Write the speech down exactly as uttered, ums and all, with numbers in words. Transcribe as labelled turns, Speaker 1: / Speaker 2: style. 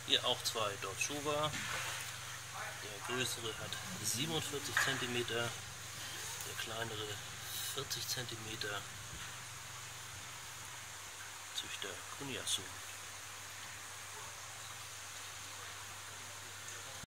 Speaker 1: Hier auch zwei Dodge Schuwa. Der größere hat siebenundvierzig Zentimeter, der kleinere vierzig Zentimeter. Züchter Kunyasu.